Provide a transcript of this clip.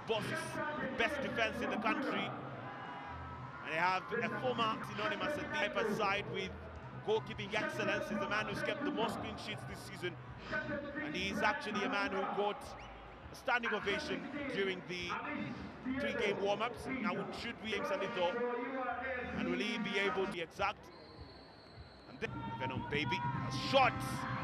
boasts the best defense in the country. And they have a former synonymous at the upper side with goalkeeping excellence. He's the man who's kept the most clean sheets this season. And he's actually a man who got a standing ovation during the 3-game warm-ups. Now, should we James Alitho, and will he be able to be exact? And then Venom Baby, a shot